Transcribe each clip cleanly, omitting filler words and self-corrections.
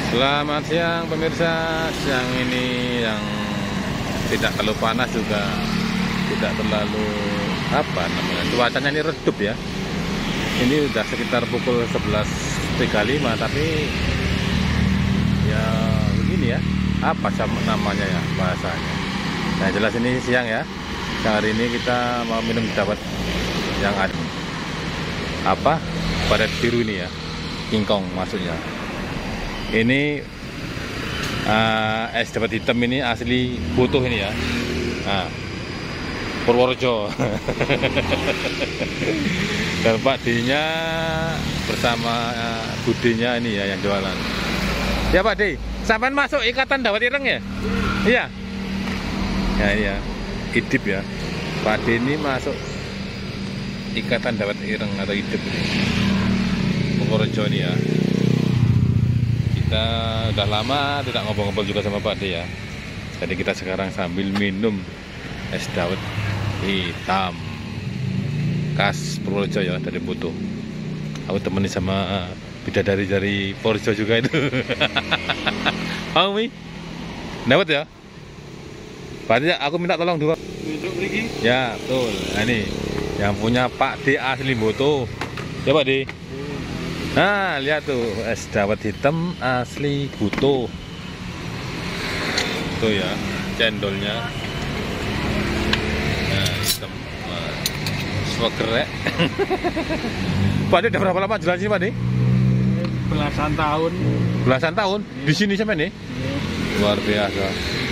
Selamat siang pemirsa. Siang ini yang tidak terlalu panas juga tidak terlalu cuacanya ini redup ya. Ini udah sekitar pukul 11.35 tapi ya begini ya, apa namanya ya bahasanya. Nah jelas ini siang ya. Siang hari ini kita mau minum dapat yang ada baret biru ini ya, kingkong maksudnya. Ini es dapat hitam ini asli butuh ini ya. Nah, Purworejo. Dan Pak D-nya bersama budinya ini ya yang jualan. Ya Pak D, sampai masuk ikatan dawet ireng ya? Iya. Ya iya, idip ya. Pak D ini masuk ikatan dawet ireng atau idip ini. Purworejo ini ya. Kita udah lama tidak ngobrol-ngobrol juga sama Pak D ya. Jadi kita sekarang sambil minum es dawet hitam khas Purworejo ya, dari Putu. Aku temani sama bidadari dari Purworejo juga itu. Mau Mi? Dawet ya? Berarti aku minta tolong dua. Ya betul. Nah ini yang punya Pak D asli Putu. Ya Pak D. Nah lihat tuh, es dawet hitam asli Butuh. Tuh ya cendolnya. Nah hitam swagerek. Pak D udah berapa lama jualan sini Pak D? Belasan tahun. Belasan tahun? Di sini sampai nih? Luar biasa.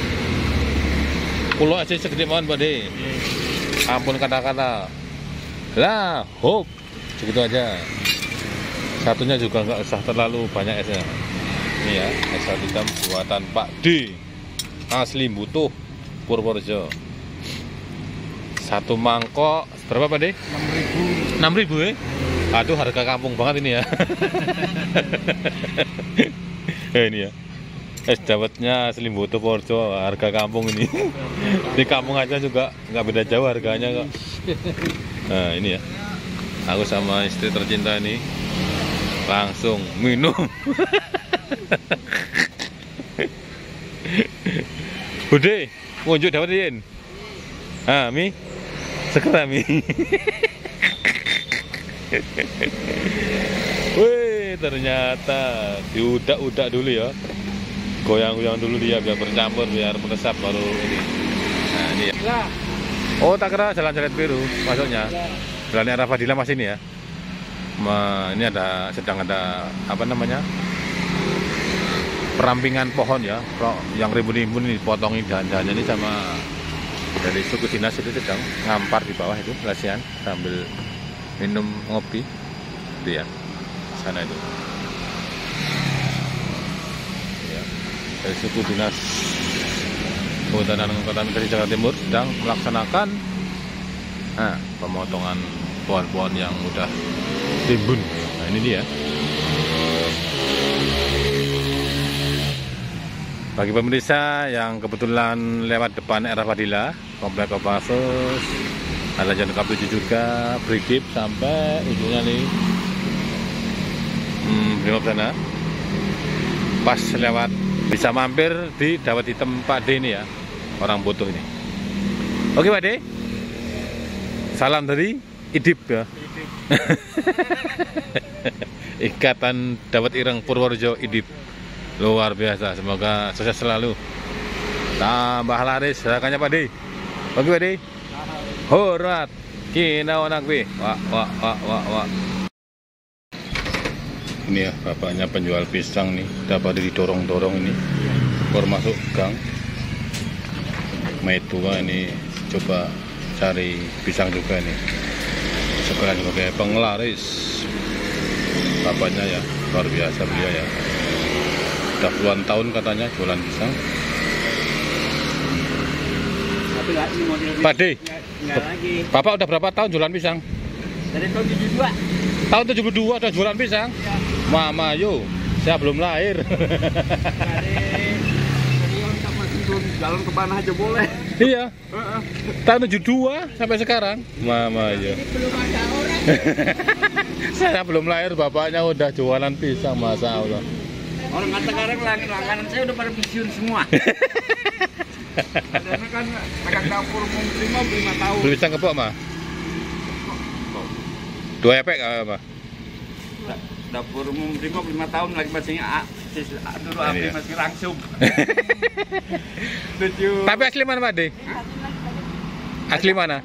Kulo aja segede mohon Pak D. Ampun kata-kata. Lah hop, segitu aja. Satunya juga nggak usah terlalu banyak esnya. Ini ya, es dawet hitam buatan Pak D asli Butuh Purworejo. Satu mangkok berapa Pak D? 6.000. 6.000 ya? Aduh harga kampung banget ini ya. Ini ya, es dawetnya asli Butuh Purworejo, harga kampung ini. Di kampung aja juga nggak beda jauh harganya kok. Nah ini ya, aku sama istri tercinta ini langsung minum. Bude, ngunjuk dapetin. Ah, Mi. Segera Mi. Wih, ternyata diudak-udak dulu ya. Goyang-goyang dulu dia biar bercampur, biar meresap baru ini. Nah, ini ya. Oh, tak kira jalan Jalet Biru masuknya. Jalan Era Fadila Mas ini ya. Ini sedang ada perampingan pohon ya, yang rimbun-rimbun ini potongin dahan-dahannya ini sama dari suku dinas itu sedang ngampar di bawah itu lesian sambil minum ngopi itu ya, sana itu ya, dari suku dinas Kehutanan Kota Menteri Jakarta Timur sedang melaksanakan pemotongan pohon-pohon yang udah timbun. Nah ini dia. Bagi pemirsa yang kebetulan lewat depan Era Fadila, Komplek Kopassus, ada Jalan K7 juga, Brigip sampai ujungnya nih, Brimob sana. Pas lewat bisa mampir di dawet hitam Pak D ini ya, orang Butuh ini. Oke Pak D, salam dari Idip ya. Ikatan Dawet Ireng Purworejo Idip. Luar biasa, semoga sukses selalu, tambah laris harganya Pak D. Oke Pak D, hormat kina anak B. Wah. Ini ya bapaknya penjual pisang nih, dapat didorong-dorong ini baru masuk gang. Maitua ini coba cari pisang juga nih, sekarang sebagai penglaris. Bapaknya ya luar biasa beliau ya, udah puluhan tahun katanya jualan pisang. Pak D, Bapak udah berapa tahun jualan pisang? Dari tahun 72. Tahun 72 udah jualan pisang? Mama yo, saya belum lahir. Jalan ke mana aja boleh. Iya. Tahun 72 sampai sekarang. Mama yo. Belum ada orang. Saya belum lahir, bapaknya udah jualan pisang, Masya Allah. Orang kata sekarang langganan saya udah pada pensiun semua. Karena kan pegang dapur umum Prima 5 tahun. Belum bisa kepok mah. 2 epek apa? Dapur umum Prima 5 tahun lagi masih dulu Ini ya. masih langsung. Lucu. Tapi asli mana Pak De? Asli mana?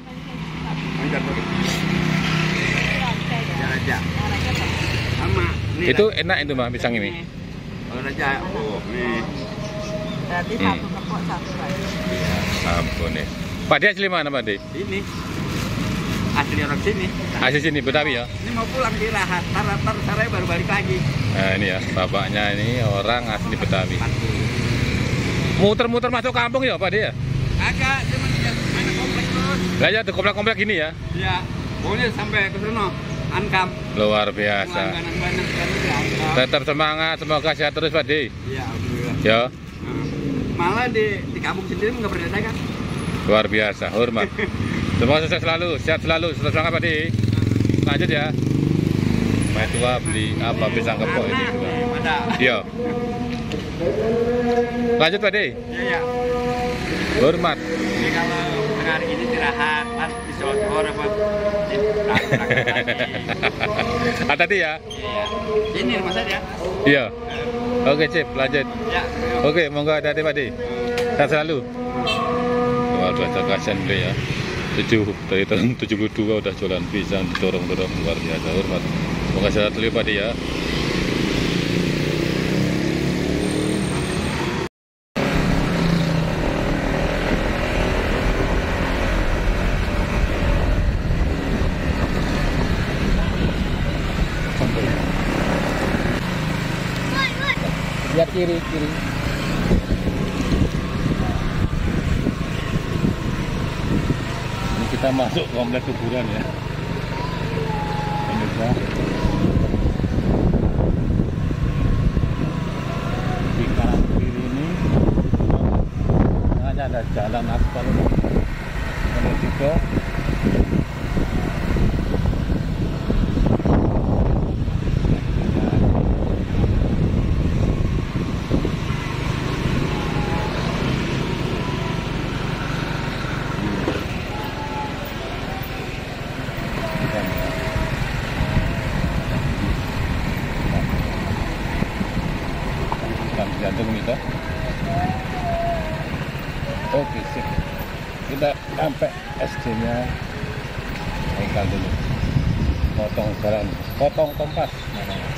Raja. Sama. Nih, Itu enak itu mah pisang ini. Oh, Raja. Oh, nih. Berarti satu kepok satu lagi. Ampun nih. Pak De asli mana Pak De? Ini asli orang sini. Asli sini Betawi ya. Ini mau pulang di Rahat. Tar saya baru balik lagi. Nah ini ya, bapaknya ini orang asli Betawi. Muter-muter masuk kampung ya Pak De ya? Agak, cuma mana komplek terus. Lah ya, tuh komplek-komplek ini ya. Iya, pokoknya sampai ke sana. Ankam. Luar biasa. Langganan banyak sekali di Ankam. Tetap semangat, semoga sehat terus Pak De. Iya, alhamdulillah. Ya, Malah di kampung sendiri nggak pernah dagang. luar biasa, hormat. Semoga sukses selalu, sehat selalu, tetap semangat Pak De. Lanjut ya. Mai tua beli apa pisang kepok ini. Ada. Iya. Lanjut Pak De. Iya. Hormat. Ini kalau hari ini istirahat, kan di sore apa? Hati-hati ya. Iya. Ini rumah saya. Iya. Oke, Cip, lanjut. Ya. Oke, monggo hati-hati Pak De. Sehat selalu. Luar biasa kasihan beliau ya. dari tahun 72 udah jualan pisang didorong-dorong, luar biasa, hormat. Semoga sehat selalu Pak De ya. Lihat kiri. Ini kita masuk komplek kuburan ya. Pemirsa. Di kanan kiri ini hanya ada jalan aspal menuju ke jantung kita. Oke, sip. Kita sampai SD-nya. Engkal dulu. Potong jalan, potong kompas.